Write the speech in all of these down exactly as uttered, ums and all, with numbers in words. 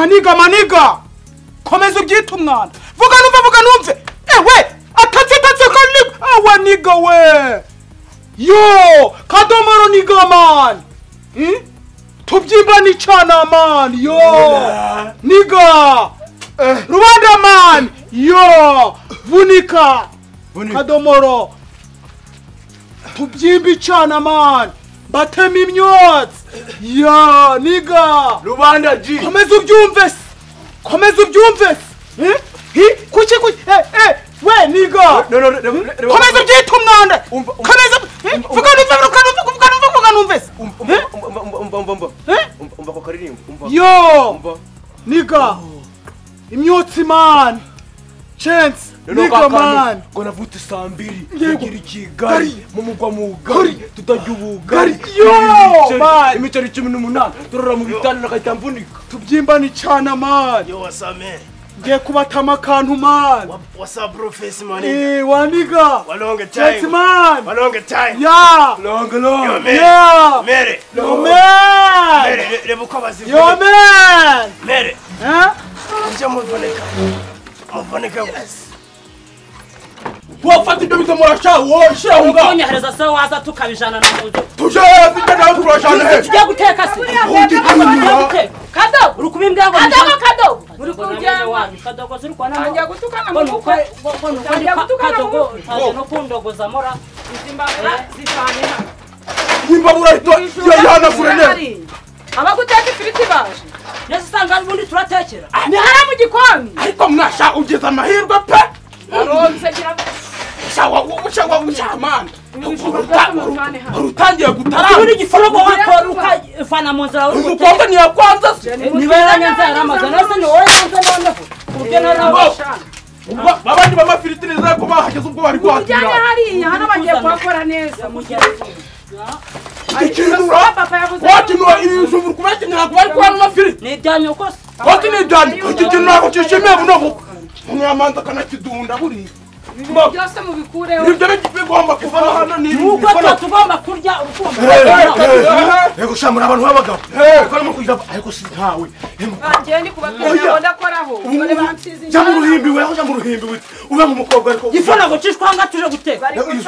maniga maniga komeza ubyita umwana vuga numve vuga numve ewe atatse atatse kaniga awa niga we yo kadomoro niga man hmm? tubyimba ni cana man yo niga eh. Rwanda man yo vunika kadomoro tubyimba cana man batema imyotsi ya niga Rubanda G komeza ubyumve komeza ubyumve eh hi kuki kuki eh eh we niga no no komeza ubyita umwanda komeza vuga numve vuga numve vuga numve umva umva umva umva ko karirimbo umva yo niga imyotsi man chance niga man ngo navute saa mbiri ngira ikigari mu mugwa mugari tutajya ubugari yo man imiceri cumi n'umunani turora mu bitana nakahita mvunika tubyimba ni cana man yo wasame ngiye kubatama akantu man wasa professor man eh waniga walonge time man walonge time ya long long ya mere yo man mere reba uko bazi yo man mere eh nje muvoneka muvoneka wafata ibyo bitomora sha wo sha unga kunyahereza se waza tukabijana na muzo tuje zite nawe turashana he tujya guteka se kado urukubimbwa ngo kado kado uri kujya wanyu kadogo ziri kwa namo ajya gutukana mu nuko ajya gutukana kadogo taje no kundogoza mora izimbabura zifanye hano nimbabura ito yana kurene abaguteka ifiriti baje nese sanga ubundi turatekera ni hara mu gikoni ariko mwasha ugeze amahirwe pe aronse gira shawa umushangwa w'umucamana urutangiye gutarama uri giforogo wako ukafana mu nzira umukobwa ni yakwanza niberanya nzara amazana se ni wowe nze noneho ubwe narabashana ubwo babandi bamafiritireza ko bahageze ubwo bari kwakira ujyanye hariya hano bagiye kwakora neza mu gihe ikinura papa yavuze wakinura ibijumbu kubakinira ko bari kwa amafiriti ni byanyu kose wati ni dani iki kintu nako cyishimiye buno umwamanza kanakidunda buri byose mu bikureho ibyo bigomba kuva hano ni nuko tugomba kurya urukundo yego shamura abantu babagabo ko arimo kugira ariko si ntawe bagiye ndi kubabwira ngo ndakoraho dore bansize jya mu ruhimbi we aho jya mu ruhimbi we ube mu mukobwa ariko gifona ngo cishwanga tuje guteka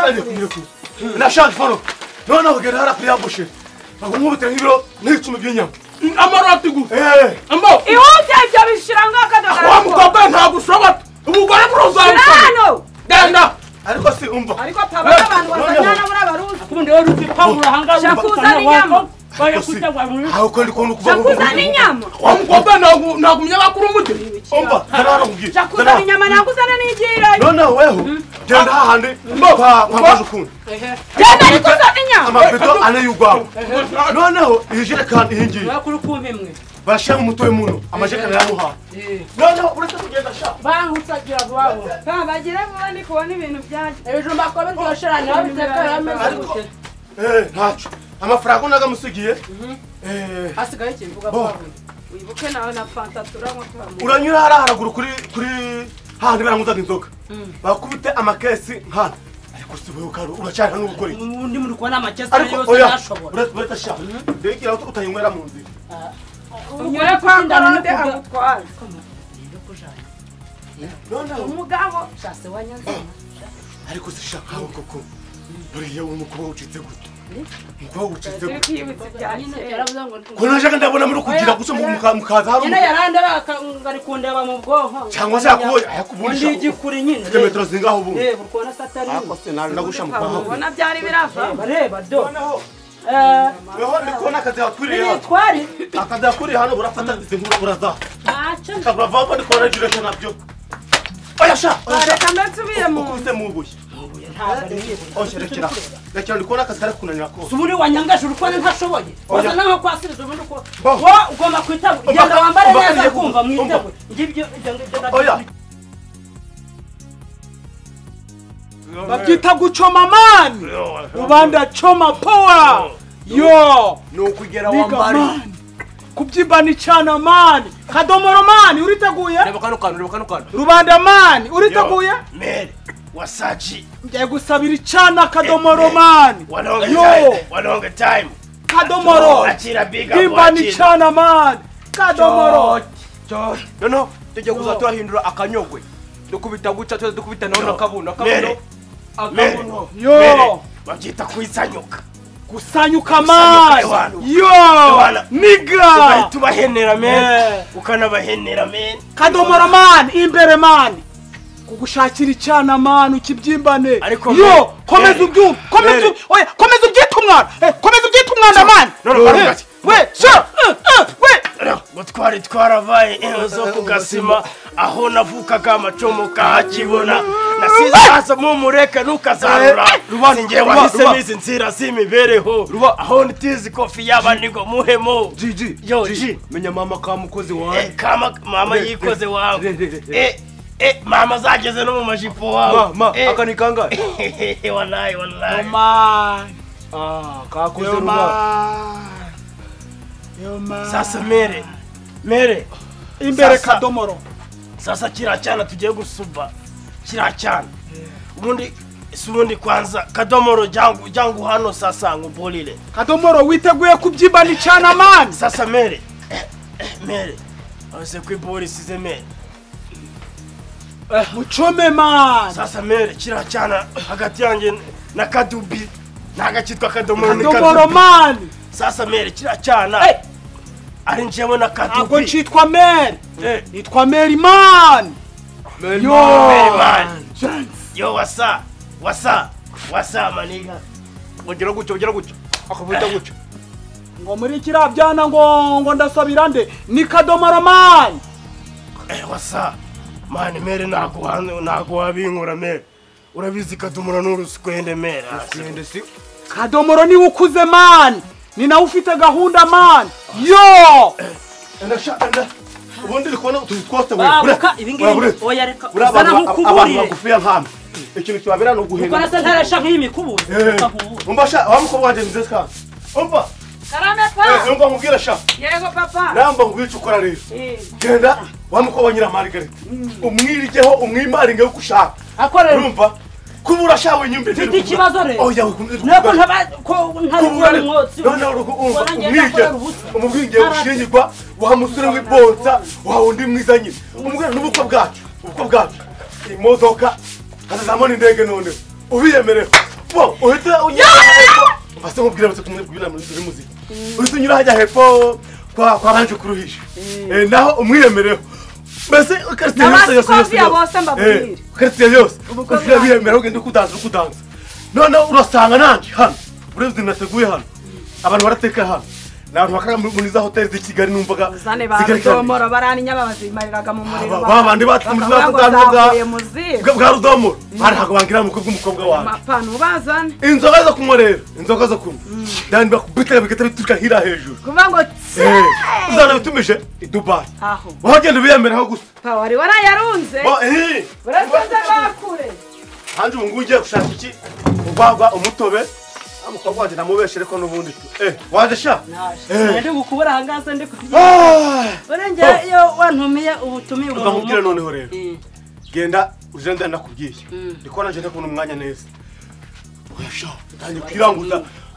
nashaka ifono none ugera hara kuri yabushe ngo nkubutira nk'ibiro n'icumi by'inyama amarati gu eh ambo ihute ibyo bishiranga akadoga wa mukobwa ntabwo ushobora umugore muruzana genda ariko si umva ariko papa abantu bazanyana muri abaruzi kubundi rero uzi pawulo hanga shakuzana inyama baya kujya kwa muri aho ko ndi kubona kuva shakuzana inyama wa mukobwa ntabwo ntabwo umenya bakuru umuti umva zana nkubwira shakuzana inyama nakuzana n'igiro none weho genda hahandi mba kwaje ukundi genda ariko zana inyama amapeto ane y'ugwaho noneho ijerekani ihingiye bakuru kumpimwe bashaka umutoye muno amajekana yamuha noneho uretse kugenda sha bangutsagira bwabo bagire vuba ndi kubona ibintu byaje ebijumba ko bitoshiranya babiteka yameze gute eh ntacu amafaranga nagamusigiye eh hasigaye ikintu vuga kwa wibuke nawe na fanta turanywa tuhamu uranyura hara haraguru kuri kuri handi baranguzaga inzoga bakubite amakesi nkana ariko si wewe karo uracyari no gukora iki undi muri kubona amakesi yose yashobora uretse sha ndekira utayinywera mu nzira unyure kwa Karode agutware none umugabo shase wanyanzana ariko si sha kawo koko buriya umukobwa ucitse gute umukobwa ucitse gute ko naje ndabona muri kugira gusa mukaza haru nyine yarande bakangari kundeba mu bwonko cyangwa se yakuye ayakubunisha ndi gikuri nyine metero zingaho ubu eh burkona satani ako se naje ndagusha mu kwaho ubona byari birava bareba do eh weho ndikona akazi yakuriye hano twari akazi yakuriye hano burafata izinkuru buraza acha kabava bari kora direct nabyo oya sha reka mbetsubire mu ukuse mu buye osherekera rekera ndikona akazi kare kunanira ko suburi wanyangaje urukwana ntashoboye wasa naho kwasiriza ubundi ko wo ugomba kwita genda wambare neza kumva mwitego ngibyo ngibyo oya babyita gucoma mani rubanda choma power yo no kugera wambari kubyimba ni cyana mani kadomoro mani uriteguye reba kano kano reba kano kano rubanda mani uriteguye mere wasaji ngiye gusabira cyana kadomoro mani walonge time walonge time kadomoro achira biga byimba ni cyana mani kadomoro noneho tujya kuza tuhahindura akanyogwe dukubita guca tuza dukubita naho nakabuno akabuno akabuno yo babyita kwisanyuka kusanyuka man yo niga tubahenera men ukanabahenera men Kadomoro man imbere man kugushakira icyana man ukibyimbane yo komeza ubyumva komeza oya komeza ubyita umwana komeza ubyita umwana man we sha we gutwara twarabaye inzo kugasima aho navukaga amacomo kahakibona nasizaza mu mureka nukazarura singiye wahise mizi nzira zimibereho aho nitizi kofi yabanigo muhemo jiji yo ji menya mama kamukozi wawe kama mama yikoze wawe eh eh mama zageze no mu majipo wawe mama akani kanga wallahi wallahi mama ah kakoze ruba yo mama sasa mere mere imbere Kadomoro sasa kira cyana tugiye gusuba kira cyana ubundi subundi kwanza Kadomoro jangu jangu hano sasa ngumbolile Kadomoro witeguye kubyibana icyana man sasa mere mere ose kwibori size mere muchome man sasa mere kira cyana hagati yanjye na Kadubi nagakitwa Kadomoro ni Kadomoro man sasa mere kira cyana ari njyewe na Kadubi ako nchitwa Mary nitwa Mary man yo Mary man yo wasa wasa wasa maniga ugira gucyo ugira gucyo akavuta gucyo ngo muri kirabyana ngo ngo ndasabira nde ni Kadomoro man eh wasa man Mary nako hano nako wabinkura Mary urabizi Kadomoro n'uruskwende Mary asende si Kadomoro ni ukuze man ni nawe ufite gahunda man yo ndasha nda ubundi likona utuzitwose we bureka ibingibi oya reka zana nkukuburiye bagufiya nkama ikintu cyabera no guhenda ukora se ntaresha nk'imikubuze umba sha wamuko waje nziza ka umba karame pa umba mubwira sha yego papa namba ngwica ukora rero genda wamuko wanyira Margarita umwirigeho umwimaringe yo kushaka akorera urumva kubura shawe nyumbe mfite ikibazo rero oya nako ntaba ko ntabwo umwotsi none umwirige umubwinge ushingirwa wa musore w'ibonza wa undi mwiza nyine umubwira n'ubukwe bwacu ubukwe bwacu imodoka hazamona indege none ubiyemereho bo uhita unyara base mubwira base kumubwira muri muzika uhita unyura hajya hepfo kwa kwa banje kuruhisha eh naho umwiyemereho base ukaritiye yose yose bose mbabwire ukaritiye yose ukufira biyemereho ugende kudanza ukudanza none urasanga nanje hano ureze nateguye hano abantu barateka hano nabantu bakara muri za hoteli z'i Kigali numvaga zane ba Rudomoro barani nyababazi mariraga mu muriro babandi batumuza kudanza bwa Rudomoro bari hakubangira mu bw'umukobwa wawe mapana ubazane inzoga zo kunywa rero inzoga zo kunywa ndani bakubitira bigata bituka hira hejuru kuva ngo eh uzana bitumije i Dubai aho wagenda biyemeraho gusa pa wari warayarunze eh barasanze bakure hanje ubu ngugiye gushaka iki ubagwa umutobe amukobwa waje namubeshere ko nubundi eh waje sha eh ndi gukubura hangaza ndi kugira barenge yo wantumiye ubutumiye umuntu bamubwira noneho rero genda ujenda ndakubwiye ndiko naje ndakubona umwanya neza oya sha ndanye kwiranguza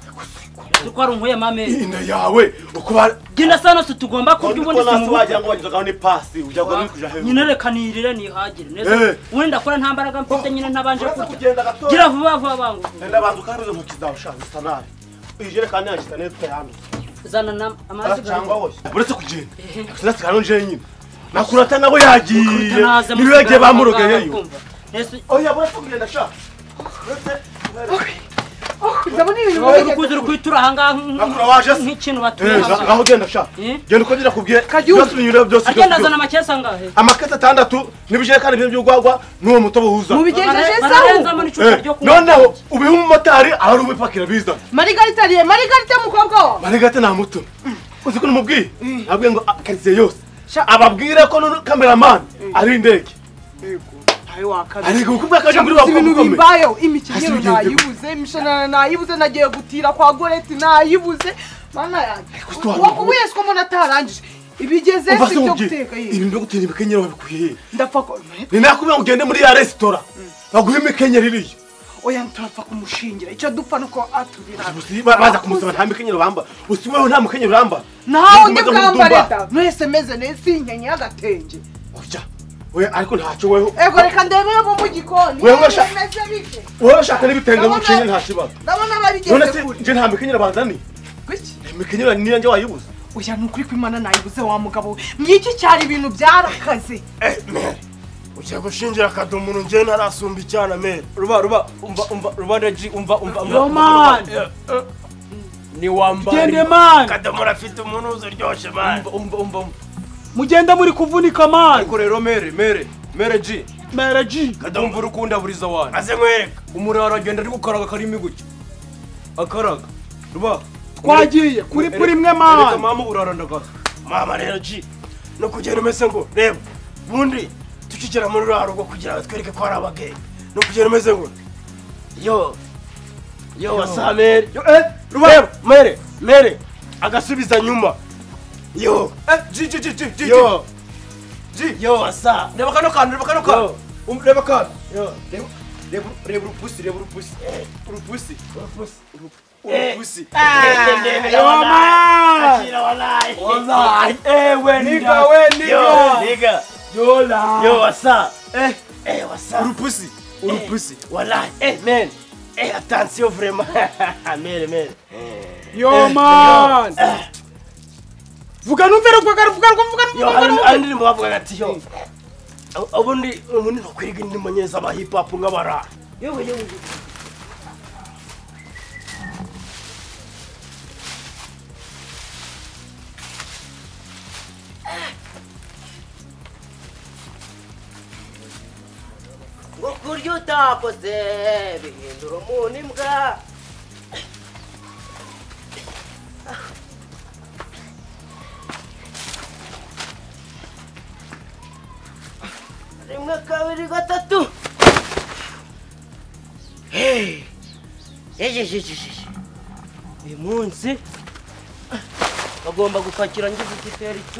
tukwara unkuye mame inda yawe ukuba genda sana tugomba kurya ubundi simu wagira ngo wagize ni pass ujya ngo kuja hewe nyine reka nirire nihagire neza ubundi ndakora nta mbaraga mfite nyine ntabanje kurya gira vuba vuba bangu ndenda banzu karuze mu kizaho sha sanari ijere kandi yashita neza yandi zana na amazi cyangwa wose buretse kugenda sinasi kano nje nyine nakurata nabo yagiye niwege bamurogeyeyo oya buretse kugenda sha ndabona ibintu bikuzira kwitura hanga nk'ikintu batuye aho genda sha genda uko ngira kubwiye byose binyura byose agenda zana amakesa ngahe amakesa atandatu nibije kandi ibyo byugwagwa nuwo mutobo huza mubigejeje saho noneho ubihe umumotari ari ubipakira biza Margarita ariye Margarita mukobwa wa Margarita nta muto uzi ko numubwiye abwiye ngo karize yose ababwire ko no cameraman ari indege ariko kubwa kaje muri bakome ibintu bimbayo imikenyero nayibuze imishana nayibuze nagiye gutira kwa Goreti nayibuze mana yanjye wakubuye sko mona tarangije ibigeze sibyo guteka ibi byo gutira imikenyero babikuye ndapfa ko ni nakubye ugende muri ya restaurant baguhe imikenyero iriyo oya ntapfa kumushingira icyo dupfa nuko aturira baza kumusaba nta mikenyero bamba usiweho nta mukenyero bamba naho ndi bwambareta mwese meze neza inkenye y'agatenge oya oya ariko ntacyo weho ego reka ndebe bo mu gikoni wewe sha meze bike wewe shaka n'ibitenge mucinye nta kibazo ndabona bari none geze se kuri nje nta mikenyero banzani gwiki imikenyero ni yanjye wayibuze oya nukuri kwimana nayibuze wa mugabo mwiki cyari ibintu byarakaze eh mere ugiye gushingira akadomoro nje narasumba icyana mere ruba ruba umva umva rubanda ji umva umva Roman ni wambari gende man kadomoro afite umunuzo uryoshye man umva umva mugenda muri kuvunika man ariko rero mere mere mere ji mere ji kadomoro urukunda buriza wana aze nkwereka umurara agenda ari gukaraga karimi gucya akaraga ruba twagiye kuri puri imwe man reka mama urarandagaza mama rero ji no kugenda umeze ngo reba bundi tukigera muri rugo kugira ngo twereke ko ari abageye no kugera umeze ngo yo yo wasamere yo eh ruba mere mere agasubiza nyuma yo eh ji ji ji ji yo ji yo wasa reba kano kantu reba kano kantu reba kantu yo reba reba urupusi reba urupusi urupusi urupusi urupusi yo man akira wallahi wallahi eh we niga we niga yo niga yo la yo wasa eh eh wasa urupusi urupusi wallahi eh man eh attention vraiment mere mere yo man vuga numvero vuga vuga vuga yo andi ndimo bavuga ati yo ubundi ubundi no kwiga indimo nyeza aba hip hop ngabara yo yo kurya utakoze bihindura umuntu imbwa rimwe kabiri gatatu hey ejejejeje uyu munsi bagomba gupakira ngize igiteri cyo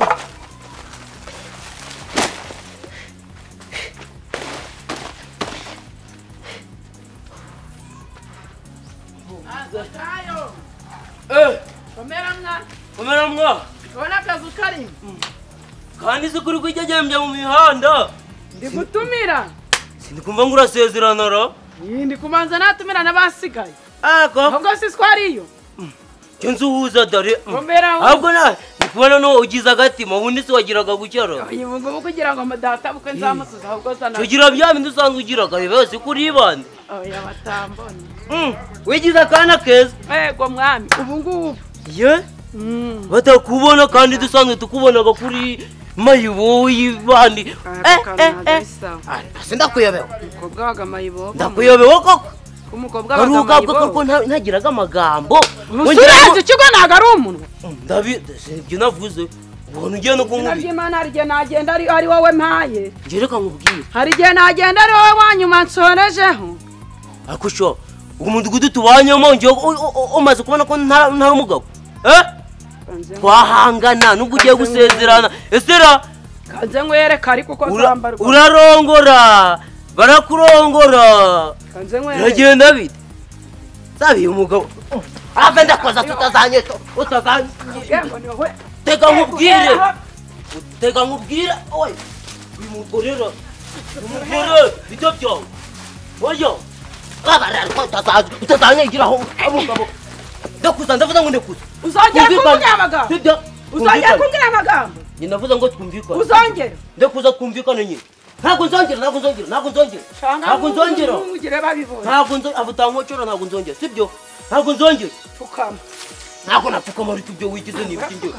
Eh, komera mwa. komera mwa Ubona akazu karimo. kandi se kuri kwijyajyambya mu mihanda Ndi gutumira. sindikumva ngo urasezerana ra Ndi kumanza natumira n'abasigaye. ako Ahubwo si twariyo. cyo nzuhuza dare Komera. ahubwo na ndikubona no ugize agatima ubundi se wagiraga gucyara Uyivuga uko kugira ngo madata buke nzamusuza ahubwo sana. tugira bya bindi usanzwe ugiraga bose kuri bande Oya batambone. mm wigize akana keza Ego mwami, ubu ngubu. ye Mm. batakubona kandi dusanzwe tukubonaga kuri mayibo y'ibandi eh eh eh sindakuyobewe Umukobwa waga mayibo. ndakuyobewe koko Umukobwa ari waga ubwabwo mayibo. koko ntagiraga amagambo Musurenze ikigo ntago ari umunwa. ndabi ibyo navuze ubona ugiye no Izina kunkubi ry'Imana hari igihe nagenda ari ari wowe mpaye. ngereka nkubwire Hari igihe nagenda ari wowe wanyuma nsorejeho. ariko sho uwo mudugudu tubanyemo ngiye umaze kubona ko ntari umugabo eh twahangana nubwo ugiye gusezerana esera Kanze nkwereka ariko uko zambarwa. urarongora barakurongora Kanze nkwereka. biragenda bite sabiye umugabo ave ndakoza tutazanye utazanye Yego ni wowe. tega nkubwire tega nkubwire oy uyu mugorera umugore bito byo oyo abarara ko utazanye utazanye igiraho abugabo ndakuza ndavuga ngo ndekuza Uzongera kumbwira amagambo. sibyo Uzongera kumbwira amagambo. ni ndavuga ngo twumvikane Uzongera. ndekuza twumvikane nyine ntabwo nzongera ntabwo nzongera ntabwo nzongera ntabwo nzongera Mugire babibona. ntabwo nzongera abutankocora ntabwo nzongera sibyo ntabwo nzongera Tukama. ntabwo napfukama ariko ibyo wigize ni ibiki njye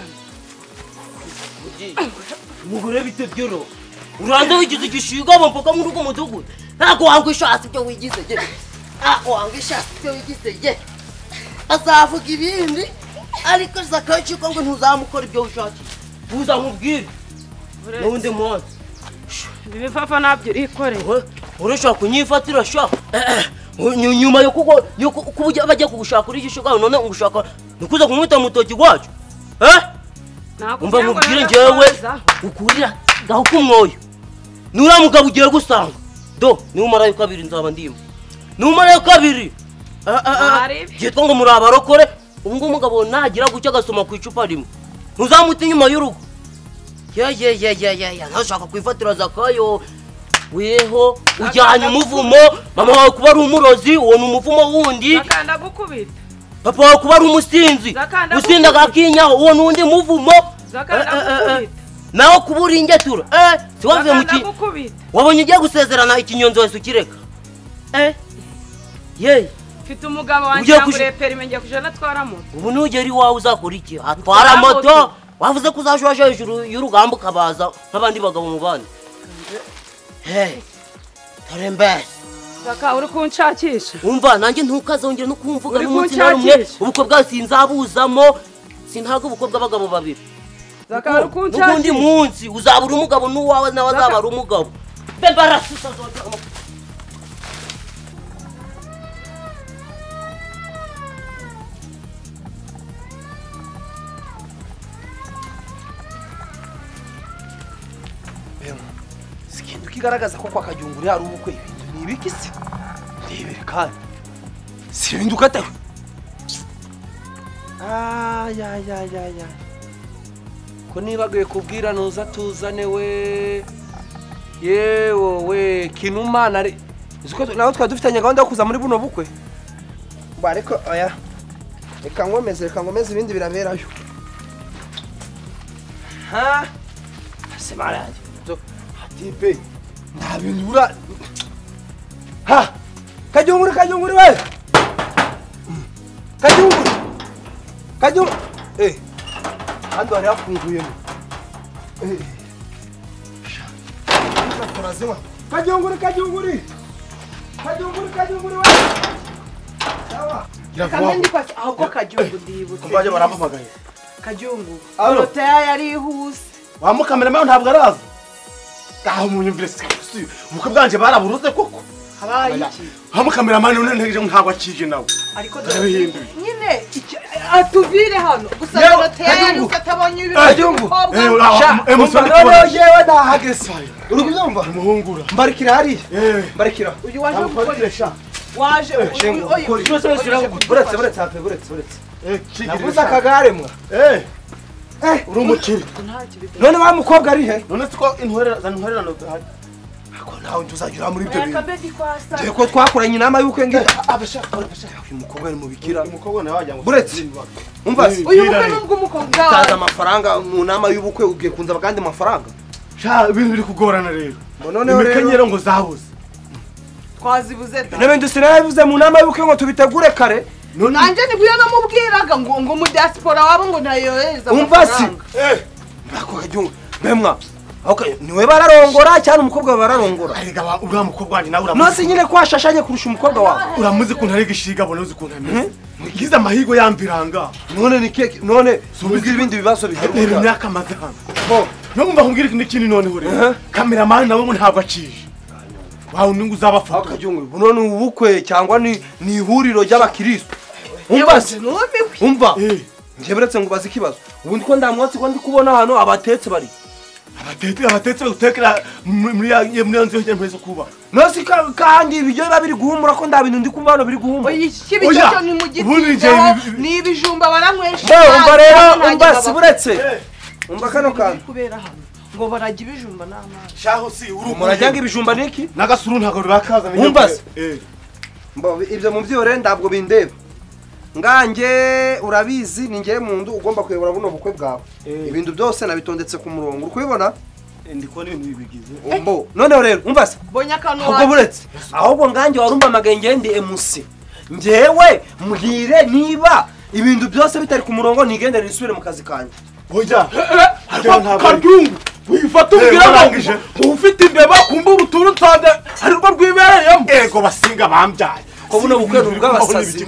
umugore bite byoro uranze wigize igishiga mpaka muri ugo mudugudu ntabwo wanga ishasi ibyo wigize je ntabwo wanga ishasi ibyo wigize je azavuga ibindi ariko zakacika ngo ntuzamukora ibyo ushakiye buza nkubwire n'undi munsi Ibifafa nabyo rikoreye. urashaka kunyifatira sha nyuma yo kuko yo kubujya bajya kugushaka uri gishuka none ngushaka nikuza kumwita mutoki gwacu eh umva mubwire njewe ukurira gaho kumwoyo nura mugabo ugiye gusanga do ni umara yo kabiri nzaba ndimo numara ya kabiri yitwa ngo muri abarokore ubu ngubu umugabo nagira gucya agasoma ku icupa rimwe ntuzamuta inyuma y'urugo ye ye ye ye ye ntashaka kwifatira Zakayo weho ujyanye umuvumo mama wawe kuba ari umurozi uwo ni umuvumo wundi Zakanda gukubita papa wawe kuba ari umusinzi gusinda gakinyaho uwo nundi muvumo Zakanda gukubita naho kubura ingetura eh siwavuye mu ki wabonye ugiye gusezerana ikinyonzo wese ukireka eh ye mfite umugabo wanjye ngure perime ngiye kujana twara moto ubu nugeri wawe uzakora iki atwara moto wavuze ko uzashwaje hejuru y'urugamba ukabaza nk'abandi bagabo mu bandi hey tarembe Zaka uri kunshakisha umva nanjye ntukazongera no kumvuga n'umunsi na rumwe ubukwe bwa sinzabuzamo sintago ubukwe bw'abagabo babiri Zaka uri kunshakisha n'undi munsi uzabura umugabo n'uwawe nawe azabara umugabo bebarasusa zote Sikindu kigaragaza ko kwa Kajunguri hari ubukwe ibintu ni ibiki se ndebere kandi si ibintu ukatawe ah ya ya ya ya ko nibagiye kubwira nuza tuzane we yewe we kinuma nari ziko naho twa dufitanye gahunda yo kuza muri buno bukwe bareko oya reka ngomeze reka ngomeze ibindi biraberayo ha semara tipe nta bintu ura ha Kajunguri Kajunguri we Kajunguri Kajunguri eh ando ari afunguye eh turazima Kajunguri Kajunguri Kajunguri Kajunguri we sawa Kamendi kwa ahubwo Kajungu ndibutse kumbaje barampamagaye Kajungu Dorotea yari ihuse wa mukamera ntabwo araza aho munyumvire si ubukwe bwanje baraburuze koko habaye iki hamwe kameramani none ntegereje ntabwo akije nawe ariko nyine atuvire hano gusa Dorotea yari ukatabonye ibintu Kajungu eh musore none yewe ndahagese uri kubyumva umuhungura mbarikira hari eh mbarikira uyu waje gukoresha waje buretse buretse hafi buretse buretse eh navuze akagare mwa eh eh uri umukiri none wa mukobwa ari he none siko intwerera za intwererano ako nawe ntuzagira muri ibyo bintu je ko twakoranye inama y'uko ngira abashaka abashaka uyu mukobwa ari mu bikira umukobwa nawe wajya ngo buretse umva uyu mukwe nubwo umukobwa taza amafaranga mu nama y'ubukwe ugiye kunza kandi amafaranga sha ibintu biri kugorana rero none rero imikenyero ngo zabuze twazibuze da nebe ndusirabivuze mu nama y'ubukwe ngo tubitegure kare nanje nibyo namubwiraga ngo ngo mu diaspora wabo ngo nayohereza umva si eh bako Kajungu bemwa okay niwe bararongora cyane umukobwa bararongora ariga ura mukobwa wanjye nawe uramuzi nose nyine kwashashanye kurusha umukobwa wawe uramuzi kuntu ari gishiga bona uzi kuntu ameze ngize amahigo yambiranga none ni keke none subiza ibindi bibazo biheruka rero myaka mazana bo numva kumbwira ikindi none hore cameraman nawe ngo ntabwo akije wawe ningu uzabafoto Kajungu none ubukwe cyangwa ni ni ihuriro ry'abakristo umva umva nje beretse ngo bazi kibazo ubundi ko ndamwatsi ko ndi kubona hano abatetse bari abatetse abatetse utekera muri muri nzu yo mpeze kuba nose kandi ibyo babiri guhumura ko nda bintu ndi kumva hano biri guhumura oyi kibicyo ni mu giti ni ibijumba baranywesha umva rero umva siburetse umva kano kantu kubera hano ngo barajya ibijumba n'amazi shaho si uri murajyanga ibijumba niki nagasuru ntago rurakaza umva eh mbo ibyo mu byore ndabwo bindeba ngange urabizi ni ngiye mu ndu ugomba kuyobora buno bukwe bwawe ibintu byose nabitondetse ku murongo uri kubibona ndiko n'ibintu bibigize mbo none rero umva se bonya kanu ahubwo buretse ahubwo ngange warumba magenge ndi M C ngewe mbwire niba ibintu byose bitari ku murongo nigende nisubire mu kazi kanje oya Kajungu wifata ubwira ngo ufite imbeba kumba uruturu tsande ariko rwibereyemo ego basinga bambyaye ko buno bukwe bw'abasazi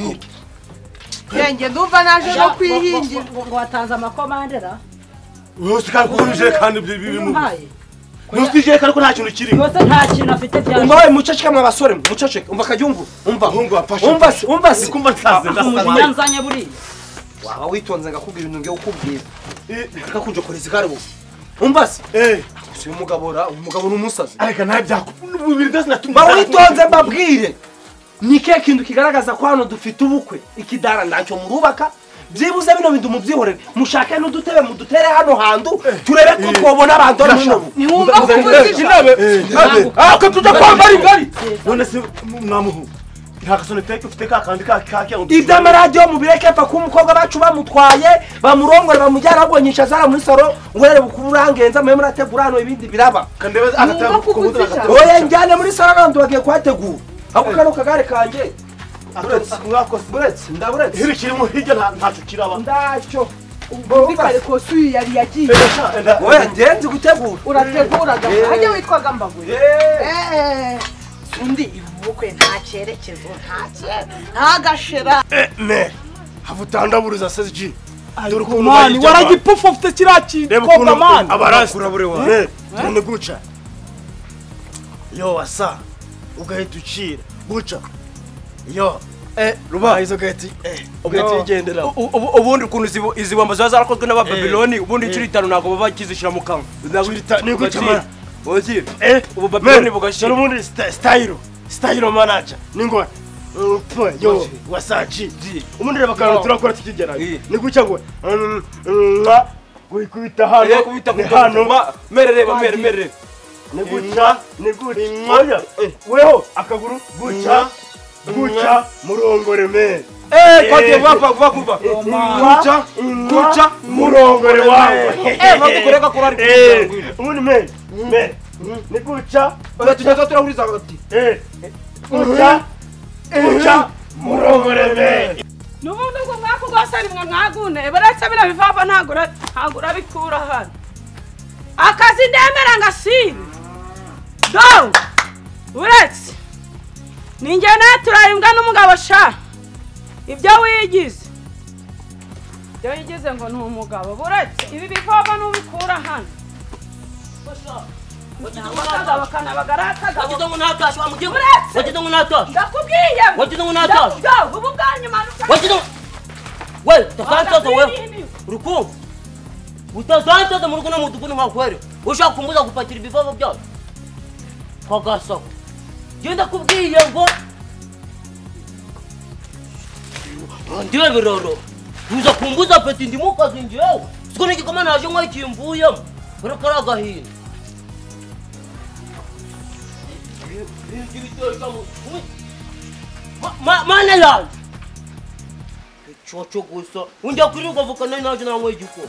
yenge ndumva naje no kwihingira ngo watanze amakomandera wose kakurije kandi biri mu nusije kandi nta kintu kirimo yose nta kintu afite bya umva muceceka mwa basore muceceka umva Kajungu umva umva umva umva kumva nsaze umunyanzanye buri waba witonze ngakubwira ibintu ngiye ukubwira aka kunje koreza kare bo umva se eh si umugabo ra umugabo n'umusazi areka naye byakubwira byose natumva ba witonze mbabwire ni ke kintu kigaragaza ko hano dufite ubukwe ikidara ntacyo murubaka byibuze bino bintu mubyihorere mushake n'udutebe mudutere hano hantu turebe ko twobona abantu hano niwumva ko kuzisha ako tuja kwambara ingari none se mwamuhu nta kasonete ufite ka kandi ka kake iby'amaradiyo mubireke pa kumukobwa bacu bamutwaye bamurongore bamujyana agonyisha zara muri saro ngorere bukuburangenza mwe murategura hano ibindi biraba kandebe agatabo oya njyane muri saro n'abantu bagiye kuhategura ako kano kagare kanje buretse ndaburetse hiri kirimo hirya ntacyo kiraba ndacyo ubikare ko suyi yari yagiye oya ngenzi gutegura urateguraga hajya witwaga mbagwe eh undi ubukwe nta cyerekezo nta nta gashera me havutandaburiza sg dore ukuntu mani waragipufu ufite kiraki kopa mani abarasura bure wa tune guca yo wasa ugahita ucira guca yo eh ruba izo gati eh ugahita ugendera ubundi ukuntu izi bomba ziba zarakozwe n'abababiloni ubundi inshuro itanu ntabwo baba bakizishyira mu kanwa ni guca ozi eh ubu babiloni bugashira ubundi style style manager ningo pwe yo wasachi ubundi reba kantu turakora tukigera ni guca ngo nka kwita hano kubita hano mere reba mere mere ni guca ni guca weho akaguru guca guca murongore me eh kwate vapa vakuva guca guca murongore wawe eh bagukoreka kurari eh ubundi me me ni guca tujya turahuriza hagati eh guca guca murongore me nubundi ngo mwako gose ari mwe mwagune baretse bira bivava ntagura ntagura bikura hano akazi ndemera ngasiri do uretse ninjye naturayimbwa n'umugabo sha ibyo wigize ibyo wigize ngo ni umugabo buretse ibi bivava n'ubikura hano wagize ngo ntatashe wamugiye wagize ngo ntatashe ndakubwiye wagize ngo ntatashe ubu bwanyuma wagize ngo we utasantoza we urukumva utasantoza mu rugo no mu dugudu nkakwere ushaka kumbuza gupakira ibivava byacu kagasako genda kubwiye ngo ndiwe biroro uza kumbuza peti ndimukazi njyewe siko nigikoma naje nkwa ikimvuyemo ariko ari agahinda mana yawe icoco gusa unjya kwirirwa vukana naje nankwa igikoma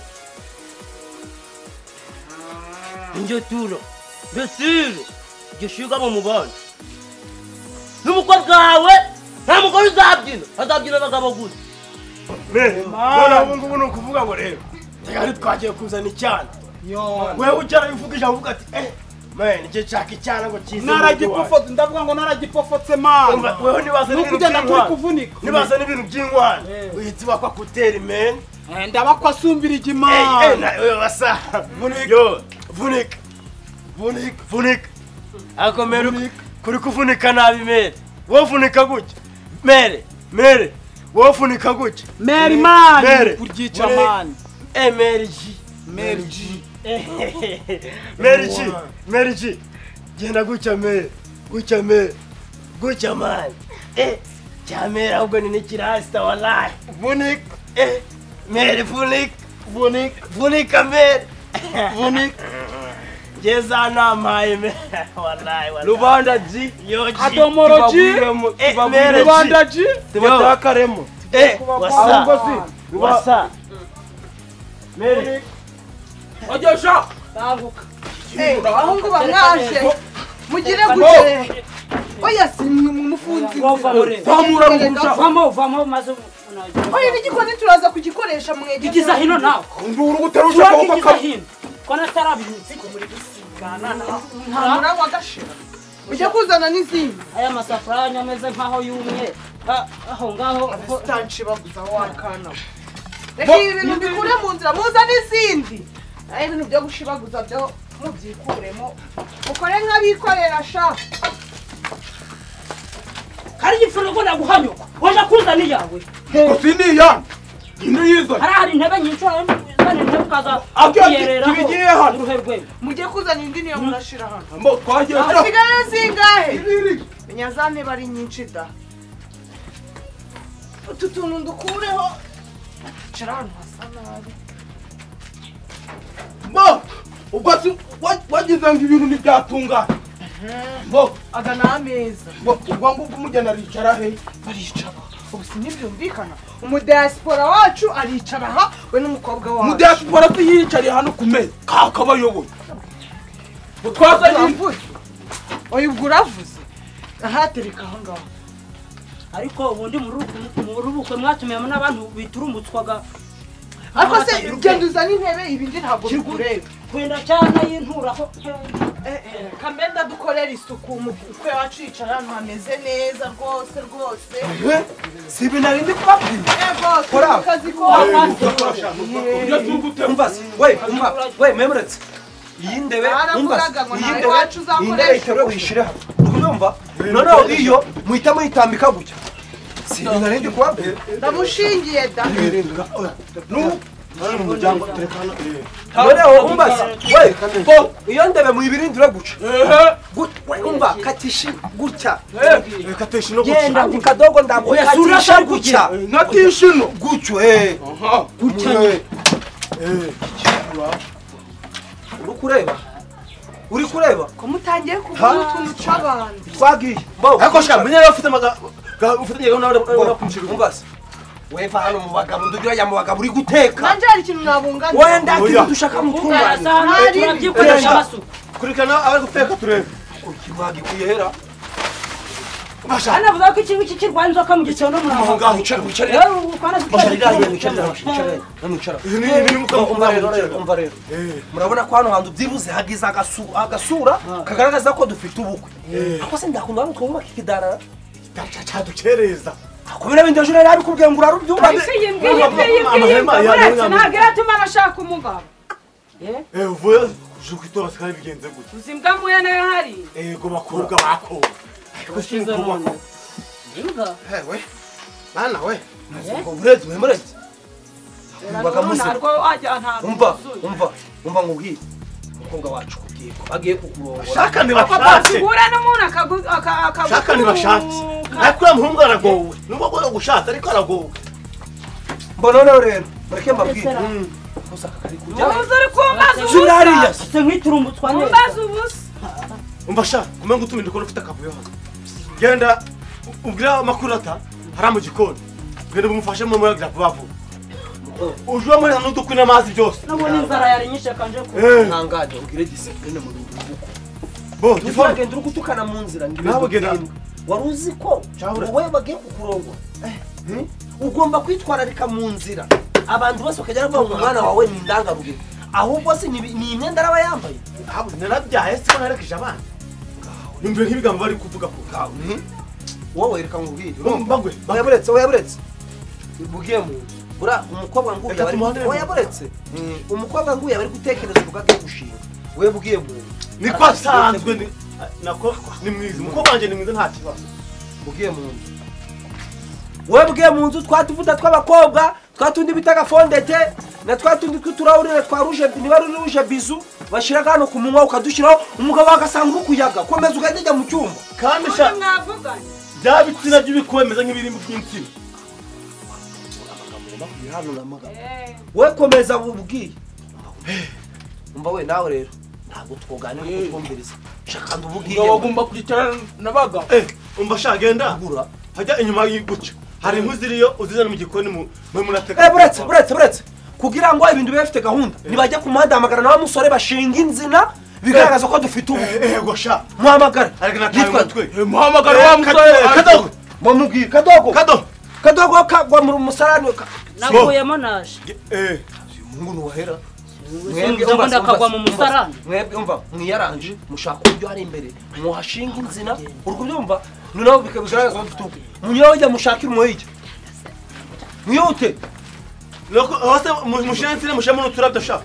njye tura mbesire gishigamo mu bandi n'umukobwa wawe nta mugore uzabyina azabyina abagabo gusa mbona ubu ngubu ni ukuvuga ngo rero tegari twagiye kuzana icyana wewe ujyana uvuga ijambo uvuga ati eh man igihe nshaka icyana ngo kize naragipofotse ndavuga ngo naragipofotse mani wewe nibaza n'ibintu kugenda turi kuvunika nibaza n'ibintu by'inkwano uhita bakwa kutera men ndabakwa asumbira igimana wewe basa yo vunika vunika vunika akomera kuri kuvunika nabi mere wowe vunika gutya mere mere wowe vunika gutya mere mani kuryica mani eh mere ji mere ji mere ji mere ji genda gutya mere gutya mere gutya mani eh cyamera ahubwo ni n'ikirasta wallahi vunika eh mere vunika vunika vunika mere vunika Jeza na mai me wallahi wallahi Rubanda ji yo ji Adomoro ji Rubanda ji tibataka remo eh wasa wasa mere Ojesha banguka eh bahungu bamwaje mugire gute oya si mufunzi vamura ngumcha vamo vamo mazo oya nigikoni turaza kugikoresha mwege gigiza hino nawe nduru guterusha kwa hino kona tarabinzi muri gusigana nta wagashira ujye kuzana n'izindi aya masafranya ameze nkaho yumye aho ngaho stanchi baguza wakana reka ibintu bikure mu nzira muza n'izindi ayi ibintu byo gushibaguza byo mubyikuremo ukore nk'abikorera sha kari gifuno ngo naguhanyuka waje kuzana iyawe kosiniya ino yizo hari hari intebe nyinshi bane intebe kaza akiyerera kibigiye hano uruherwe mujye kuzana indi niyo murashira hano mbo twagiye asigaye zingahe nyazane bari nyinshi da utu tuntu ndukureho cara ahantu hasa nabi Bo, ubwo si wagize ngo ibintu ntibyatungana. Bo, aga ni ameza bo, ubwo ngubwo umugeni aricara he? baricara ubu si ntibyumvikana umudiyasipora wacu aricara aha we n'umukobwa wacu Umudiyasipora se yiyicariye hano ku meza kakabayoboye. Twazanye oya ubwo uravuze ahatereka aho ngaho ariko ubundi mu rubukwe mwatumiyemo n'abantu biturumutswaga ariko se genda uzane intebe ibindi ntabwo bikureba kwenda cyane y'inturaho kamenda dukorera isuku umukwe wacu yicara ahantu hameze neza rwose rwose si ibintu arindi kubabwira kora akazi kose umva we umva we memuretse iyi ndebe umva iyi ndebe iyi ndebe iterwe wishire hano urumva noneho iyo muhita muyitambika gutya si ibintu arindi kubabwira ndamushingiye da noneho umbaza we bo iyo ndebe muyibirindire guca umva katishi gutya katishi no genda ku kadogo ndambo katisha gutya Natishi no. gutyo eh gutya eh uri kureba uri kureba ko mutangiye kuvuga utuntu tw'abantu twagiye bo ariko shaka menya ufite amaga ufite yego nawe urapunshira umbaza weva hano mu bagabo ndugira ya mu bagabo uri guteka nanje hari ikintu nabungana wenda ati dushaka mutunganya turabyikoresha amasuku kurikana abari guteka turebe kibagi kuyehera basha ana vuga ko ikintu cy'ikirwa inzoka mu gicyo no mu aho ngaho wicara wicara rero ukana wicara wicara wicara wicara ni ni umva rero umva rero murabona ko hano hantu byibuze hagize agasura kagaragaza ko dufite ubukwe ako se ndakunda hano twubaka ikidarara cyadukereza kubera bindi ejo rero kubwiye ngo urarubyumva isi yimbwiye yimbwiye yimbwiye ntabwo atuma arashaka umugabo eh uvuye uje kwitora sikari bigenze gute uzimbwa muye nayo hari ego bakobwa bako ushize none inga hewe bana we ngo burezi wemuretse umbaga musi narwo ajya ntabwo umva umva umva ngubwiye umukobwa wacu kugiye bagiye kukurongora shaka ni bashatse sigura n'umuntu akaguza akaguza shaka ni bashatse ariko umuhungu aragowe nubwo ngo gushatse ariko aragowe mbona none rero bareke mbabwire gusa kari kujya ubuze ari kumbaza zirariya se nk'iturumbutwa neza kumbaza ubusa umva sha kumenga utuminde ko ufite akavuyo hano genda ubwira amakuru ata hari mu gikoni genda bumufashe mu muragira vuba uje muri hano dukwina amazi byose nabona inzara yari nyinshi kanje ko ntangage ubwire discipline mu rugo bo gifora genda uri gutukana mu nzira nabo genda wari uzi ko wowe bagiye kukurongora ugomba kwitwararika mu nzira abantu bose bakajya bavuga umwana wawe ni indangarugero ahubwo se ni imyenda araba yambaye abo narabyaye se narekeje abana numve nk'ibigambo bari kuvuga ko wowe reka ngubwire bagwe bayaburetse bayaburetse bugiye mu bura umukobwa nguye bari bayaburetse umukobwa nguye bari gutekereza uvuga agiye gushinga we bugiye mu niko asanzwe ni nako ni mwiza umukobwa wanje ni mwiza nta kibazo bugiye mu nzu we bugiye mu nzu twatuvuta tw'abakobwa twatundi bitaga fondete na twatundi tw'uturahurire twa ruje niba ruje bizu bashiraga hano ku munwa ukadushiraho umugabo agasanga ukuyaga komeza ukajya mu cyumba kandi sha mwavuganye bya bitsina by'ibikomeza nk'ibiri mu by'insina we komeza ubwiye umva we nawe rero ntabwo twoganira ko twumviriza shaka ndubugiye bagomba kwicara nabaga eh umva sha genda hajya inyuma y'igucyo hari inkwi ziriyo uzizana mu gikoni mu munateka eh buretse buretse buretse kugira ngo ibintu bibe bifite gahunda nibajya ku muhanda hamagara na musore bashinga inzina bigaragaza ko dufite ubu ego sha muhamagara nitwa twe muhamagara wa musore kadogo bamubwiye kadogo kadogo kadogo kagwa mu musarani naguyemo naje eh mungu nuwahera mwebwe ndakagwa mu musarani mwebwe umva mwiyaranje mushaka uburyo hari imbere muhashinga inzina urwo byumva noneho bikabigaragaza ko dufite ubu munyaho ujya mushakira umuhige mwihute loko hose mushansire mushamo n'uturabyo sha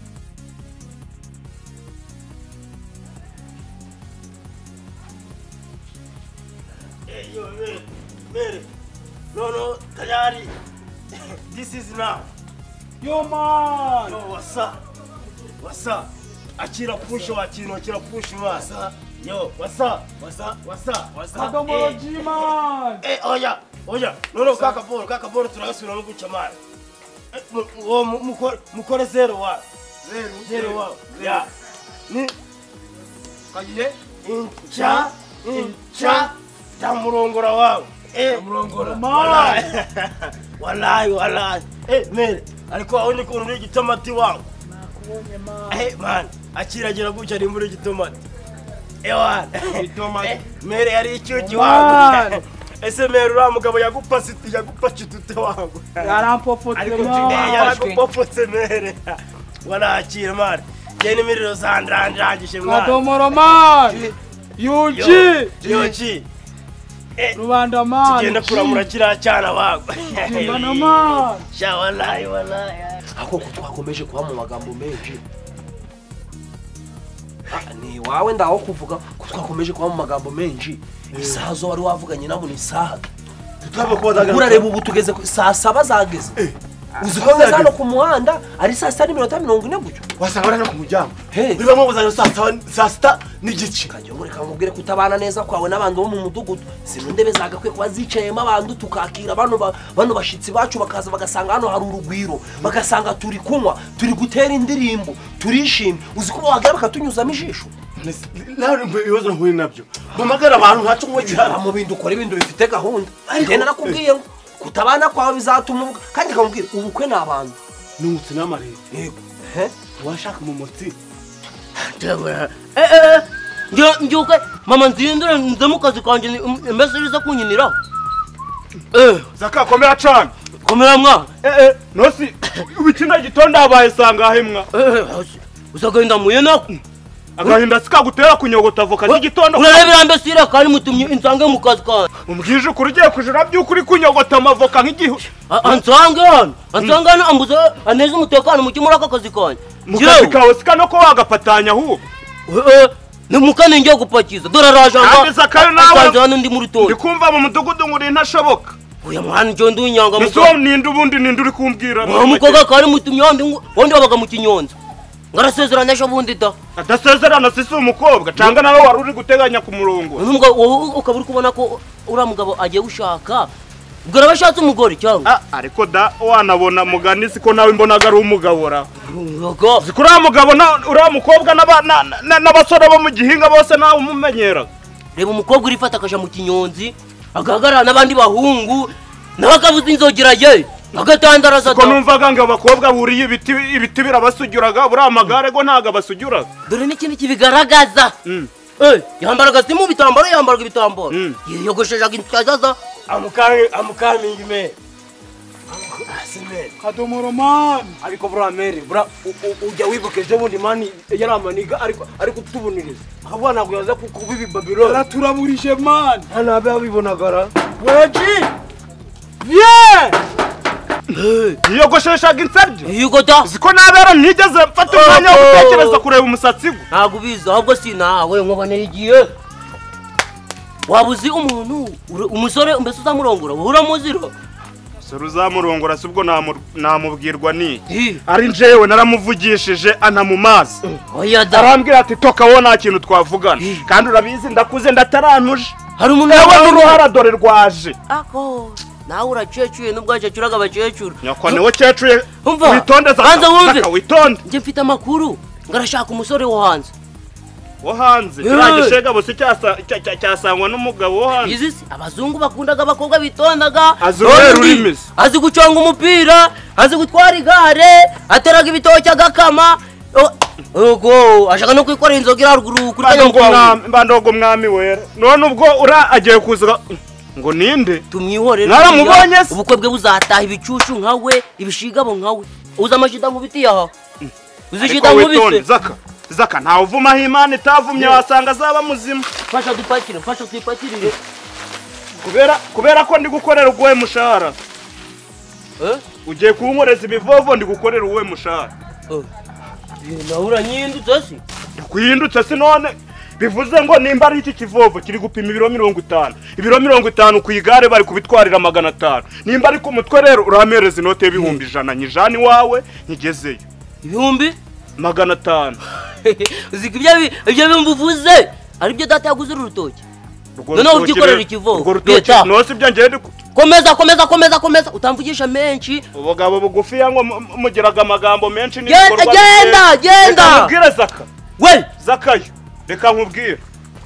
eyo mere no no tayari this is now yo man yo wasa wasa akira push wa kino akira push wasa yo wasa wasa wasa wasa kadomoro G man eh oya oya none kaka boro kaka boro turagasubira no guca mara uwo mukore zero wa zero zero wa ya ni kagiye incha incha tamurongora wawe eh murongora wallahi wallahi wallahi eh mere ariko abonye ko uri gitomati wawe nakubonye man eh man akiragira guca ari muri gitomati ewa gitomati mere yari icyuki wawe ese mere ura mugabo yagupasi yagupaki tute wangu yarampopotse ariko yaragupopotse mere wanakira man yene miriro zandrandrangishe mwana Kadomoro man yuji yuji rubanda man tugenda kuramura kira cyana wago ngana man sha wallahi wallahi ako twakomeje kuba mu magambo menshi ni wawe ndaho kuvuga ko twakomeje kuba mu magambo menshi isaha zo wari wavuganye nabo ni isaha tutaba kubazaga urareba ubu tugeze saa saba zageze uzi ko ngeze hano ku muhanda ari saa sita n'iminota mirongo ine gutyo wasanga bari no ku muryango Hey. uri bamwe buzanye saa sita n'igice kajya ngo reka nkubwire kutabana neza kwawe n'abandi bo mu mudugudu zino ndebe zagakwiye kuba zicayemo abantu tukakira bano bano bashitsi bacu bakaza bagasanga hano hari urugwiro bagasanga turi kunywa turi gutera indirimbo turishimye uzi ko bagera bakatunyuzamo ijisho nawe ibibazo nkuye nabyo bamagara abantu ntacu ngo gihara mu bintu ukora ibintu bifite gahunda ngenda nakubwiye ngo kutabana kwawe bizatuma uvuga kandi kamubwira ubukwe n'abantu nutse n'amarebe yego he washaka mu mutsi eh eh njo njuke mama nzindura nze mu kazi kanje mbese riza kunyinira eh zaka komera cyane komera mwa eh eh nosi ubikina gitonda habaye sanga hemwa eh usagenda muyena agahinda sikagutera kunyogota avoka z'igitondo urarebera mbese ira kandi mutumye insange mu kazi kanje umbwije ukuri ugiye kujura by'ukuri kunyogota amavoka nk'igihu ansange hano ansange hano ambuze aneze umutekano muke muri aka kazi kanje mu kazi kawe sika no ko wagafatanya ahubwo ni mukane ngiye gupakiza dore arajanga kandi zakayo nawe hano ndi muri tonde ndikumva mu mudugudu nguri ntashoboka oya mwana njo ndi unyanga mu so ninde ubundi ninde uri kumbwira mukoga kandi mutumye wandi wandi wabaga mu kinyonza ngarasezerana ejo bundi da adasezerana sisi umukobwa canga nawe wari uri guteganya ku murongo n'umugabo ukaba uri kubona ko uriya mugabo agiye gushaka ubwo arabashatse umugore cyangwa ariko da wanabona mugani siko nawe imbonaga ari umugabora ngogo siko uriya mugabo uriya mukobwa n'abasore bo mu gihinga bose nawe umumenyera reba umukobwa urifata akaja mu kinyonzi agahagarara n'abandi bahungu nawe akavuza inzogera ye agatandaraza ko numvaga ngo abakobwa buriye ibiti ibiti birabasugiraga buriya amagare go ntago abasugiraga dore n'ikindi kibigaragaza eh yambaraga simu bitambaro yambaraga ibitambaro yogoshejaga intazaza amukange amukamingi me Kadomoro man ariko bura mere bura ujya wibukeje bundi mani yaramaniga ariko ariko tubuniriza abana ntabwo yaza kubibi Babylon raturaburije man hana abe abibonagara weji vie yiyogosheshaga insabyo yugo da ziko nabera ntigeze mfata umwanya wo gutekereza kureba umusatsi gwe ntabwo ubizi ahubwo si nawe nkubonera igihe wabuzi umuntu umusore mbese uzamurongora wowe uramuzira sore uzamurongora si ubwo namubwirwa ni ari njewe naramuvugishije ana mu mazi arambwira ati toka wowe nta kintu twavugana kandi urabizi ndakuze ndatarantuje hari umuntu ewe n'uruhara dore rwaje ako nawe uracecuye nubwo wacecuraga abakecuru nyoko niwe cecuye witonde zaka witonde njye mfite amakuru ngarashaka umusore wo hanze wo hanze kiriya gishega bose cyasangwa n'umugabo wo hanze izi abazungu bakundaga abakobwa bitondaga azi ururimi azi guconga umupira azi gutwara igare ateraga ibitoki agakama Ogo, ashaka no kwikorera inzoga haruguru kuri kanya mbandogo mwami wera none ubwo ura agiye kuza ngo ninde tumwihorere naramubonye ubukwe bwe buzataha ibicucu nkawe ibishigabo nkawe uza amashida nkubiti yaha uzishida nkubiti zaka zaka nta uvuma Imana itavumye wasanga zaba muzima fasha dupakire fasha twipakirire kubera kubera ko ndi gukorera ugoye mushahara eh ugiye kunkoreza ibivovo ndi gukorera uwe mushahara eh naura nyindutse si kwindutse si none bivuze ngo nimba ari iki kivovo kiri gupima ibiro mirongo itanu ibiro mirongo itanu ku igare bari kubitwarira magana atanu nimba ari ku mutwe rero uramereza inote y'ibihumbi ijana nyijani wawe nyigezeyo ibihumbi magana atanu uziko ibyo ibyo bimbuvuze ari byo data yaguze urutoki noneho ubyikorera ikivovo bita nose ibyo ngende komeza komeza komeza komeza utamvugisha menshi ubugabo bugufi yango mugiraga amagambo menshi genda genda genda nkubwire zaka we zakayo reka nkubwire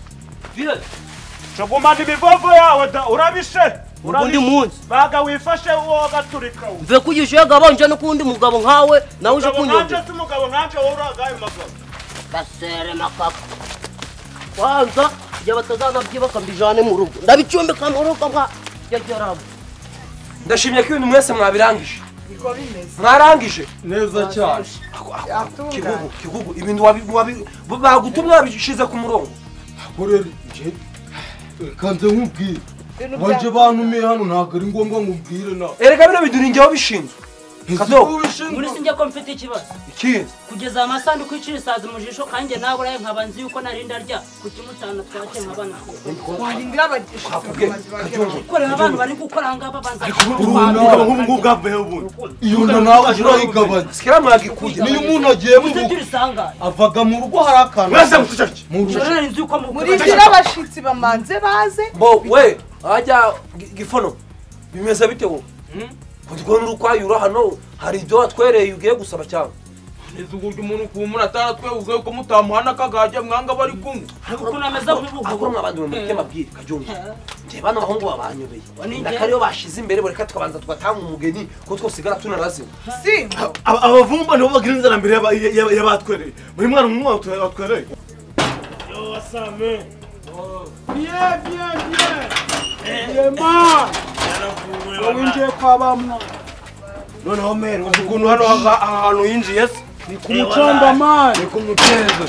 cogumana ibivovo yawe da urabishe ubundi munsi baga wifashe uwo gaturika mve kugisha gabonje n'ukundi mugabo nkawe nawe uje kunyonje nanje umugabo nkanje wowe uragaye magabo basere makaka kwanza igihe batazana byibaka mbijane mu rugo ndabicumbika mu rugo nka yageramu ndashimye ko ibintu mwese mwabirangije niko bimeze mwarangije neza cyane kigugu kigugu ibintu wabi bagutumye babishize ku murongo korera je kanze nkubwire wanje bantumiye hano ntabwo ari ngombwa nkubwire na erega bino bintu ninjyeho bishinzwe kadogo muri sinjye ko mfite ikibazo ikizi kugeza amasanduku y'icirisazi mu jisho kanjye nawe uraye nkaba nzi yuko narinda rya ku kimutana twake nkabana warindira abagisha korera abantu bari gukora ahangaha banza umugabo nk'ubu bwavuye ubundi iyo nda nawe urayigabanya sikira mwagikuye niyo umuntu agiye mu rugo urisanga avaga mu rugo hari akantu mwese mutucaki mu rugo joro nzi yuko mu murindira abashitsi bamanze baze bo we ajya gifono bimeze bite wo Kutwa n'urukwayura hano hari ibyo watwereye ugiye gusaba cyane neza uburyo umuntu kumura ataratwebuze ko mutamuhana kagajya mwanga bari kumwe kuko nameza kubivuga akora mwabandi mu mutwe mabwire kajungu je bano bahungu babanyobeye ndakariyo bashize imbere boreka tukabanza tugatanga umugeni ko twosigara tunaraziwe si abavumba nibo bagira inzara mbere y'abatwereye muri mwana umwe watwereye yo wasame bien bien bien bien man winjiye kwa bamwa noneho mere ukuntu hano ahantu yinjiye se ni ku mucanga man ni ku muteze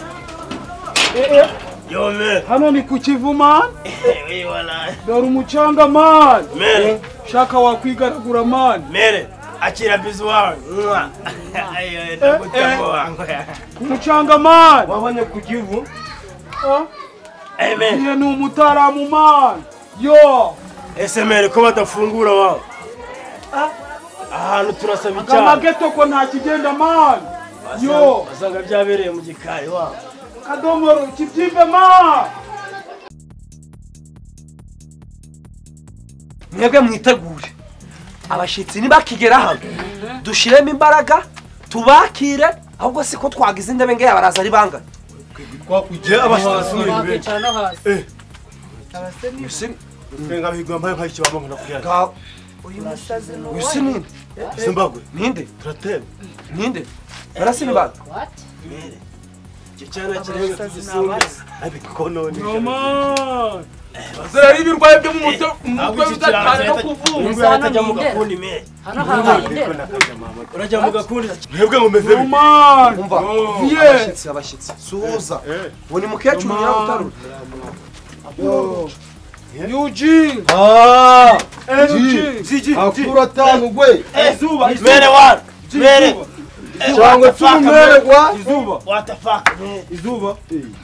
yo me hano ni ku kivu man we wala dore umucanga man mere shaka wakwigaragura man mere akira bizu wawe mwa ayo ndagutamo wangu ku mucanga man wabanye ku kivu amen iye ni umutaramu man yo ese mere ko badafungura wawe ahantu turasaba aka icyaha mageto ko nta kigenda man yo basanga byabereye mu gikari wawe kadomoro kibyimbe man mwebwe mwitegure abashitsi nibakigera hano dushiremo imbaraga tubakire ahubwo siko twagize indebe ngeya baraza ari bangana twakuje abashitsi bakicara no hasi Yusi senga bigwa mbaye nka ikibamo nkana kuyana ga uyu musazi no Yusi ninde Zimbabwe ninde turatebe ninde barasi ni bande mere kicyana kirenge kuzisumba ariko none yo man zera ibirwaye byo mu mutwe umutwe bidatana no kuvuga ngo yatajya mu gakundi mere hano hahinde urajya mu gakundi mwebwe ngo meze yo man umva Ye. abashitsi abashitsi suhuza uwo ni mukecuru nyirabutarura Eugene ah Eugene jiji akura tanu gwe izuba mere wa mere cyangwa tumere gwa izuba what the fuck mere izuba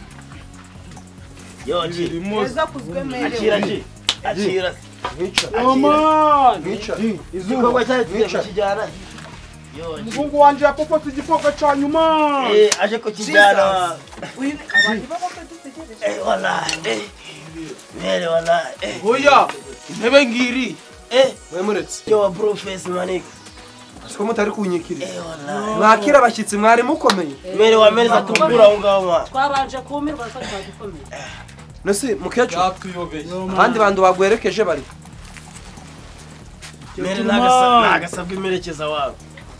yo ji neza kuzwe mere akira ji akira yo man izuba kwa cyatse kijyana yo ji Mungu wanje yapopotse igipoka ca nyuma eh aje ko kijyana uyu abantu baba badutegereje eh wala eh mere wala eh oya intebe ngiri eh wemuretse yo professor manik siko mutari kunyikiriza eh wala mwakira abashitsi mwari mukomeye mere wa mere zatubura aho ngaho mwa twabanje kumirwa ko twagikomeye nose mukecuru yatuyobeye abandi bantu bagwerekeje bari mere nagasa nagasabwe imerekeza wawe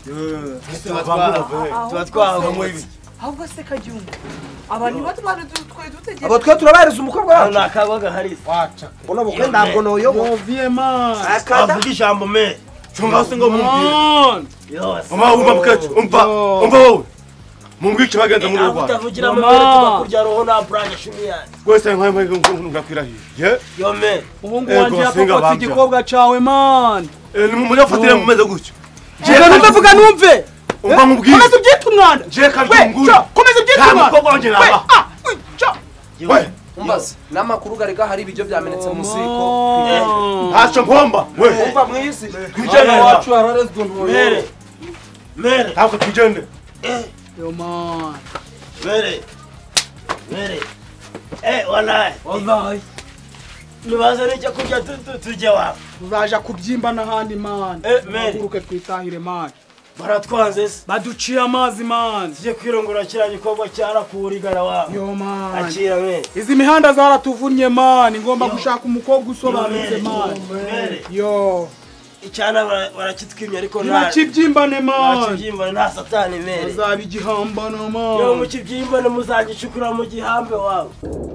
tuba twahagamo ibi ahubwo se kajyumva abantu batwara twe dutegereje abo twe turabahereza umukobwa hano wacu nakagwa gahari bona bukwe ntabwo noyobo Novie man akada avuga ijambo mere chunga usingo mumbwire man yo mama umva mukecuru umva umva wowe mumbwike bagenza muri aho rwanda utavugira mu mere tugakurya roho na branje shumiyani gwese nkwaye nkwaye ngakwirahiye yo mere umuhungu Ego, wanje singa yapopotse bambya. igikobwa cawe man ni munyafatire mumeze gutyo Vuga numve vuga numve umva mubwire komeza ubyita umwana je kabyunguru Ca, komeza ubyita nta umwana mukobwa wanje naba Ah, ui, ca. we umbaze n'amakuru garega hari ibiryo byamenetse mu ziko Man. ntacyo ngomba we umva mwisi twijyane wacu hararezwe ntoyo mere mere ntabwo twijyane Yo man mere mere eh wala wallahi nibaza n'icyo kurya tujya wawe uzaja kubyimba n'ahandi mani Eh, Mary. uruke twitahire mani baratwanze se baduciye amazi mani tujye kwirongora kiriya gikorwa cyarakurigara wawe yo mani akira Mary izi mihanda zaratuvunnye mani ngomba gushaka umukobwa usobanutse mani Mary yo icyana barakitwimye ariko nta ntibakibyimbane mani kibyimba nta satani Mary bazaba igihambano yo mani mu kibyimba muzagicukura mu gihambe wawe